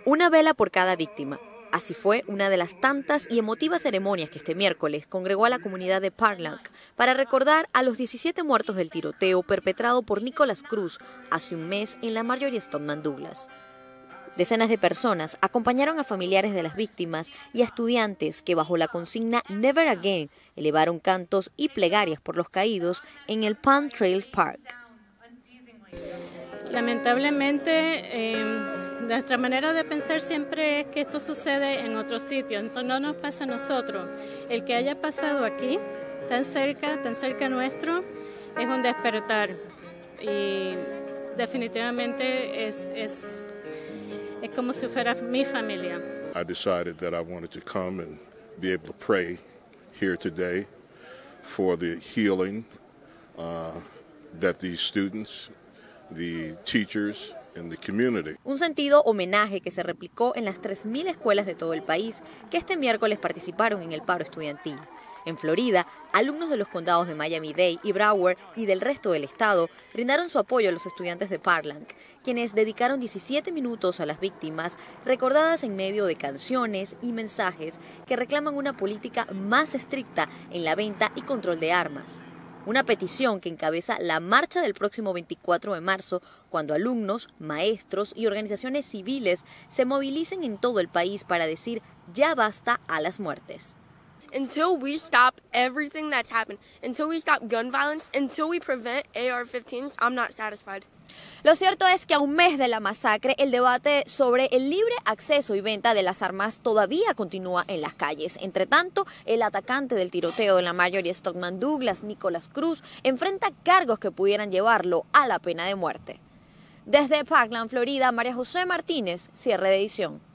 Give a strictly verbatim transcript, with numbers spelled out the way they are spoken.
Una vela por cada víctima. Así fue una de las tantas y emotivas ceremonias que este miércoles congregó a la comunidad de Parkland para recordar a los diecisiete muertos del tiroteo perpetrado por Nicholas Cruz hace un mes en la Marjory Stoneman Douglas. Decenas de personas acompañaron a familiares de las víctimas y a estudiantes que bajo la consigna Never Again elevaron cantos y plegarias por los caídos en el Palm Trail Park. Lamentablemente, eh, nuestra manera de pensar siempre es que esto sucede en otro sitio, entonces no nos pasa a nosotros. El que haya pasado aquí, tan cerca, tan cerca nuestro, es un despertar y definitivamente es, es, es como si fuera mi familia. I decided that I wanted to come and be able to pray here today for the healing uh, that these students, the teachers, and the community. Un sentido homenaje que se replicó en las tres mil escuelas de todo el país que este miércoles participaron en el paro estudiantil. En Florida, alumnos de los condados de Miami-Dade y Broward y del resto del estado brindaron su apoyo a los estudiantes de Parkland, quienes dedicaron diecisiete minutos a las víctimas, recordadas en medio de canciones y mensajes que reclaman una política más estricta en la venta y control de armas. Una petición que encabeza la marcha del próximo veinticuatro de marzo, cuando alumnos, maestros y organizaciones civiles se movilicen en todo el país para decir ya basta a las muertes. Until we stop everything that's happened, until we stop gun violence, until we prevent A R fifteens, I'm not satisfied. Lo cierto es que a un mes de la masacre, el debate sobre el libre acceso y venta de las armas todavía continúa en las calles. Entre tanto, el atacante del tiroteo de la Marjory Stoneman Douglas, Nicholas Cruz, enfrenta cargos que pudieran llevarlo a la pena de muerte. Desde Parkland, Florida, María José Martínez, cierre de edición.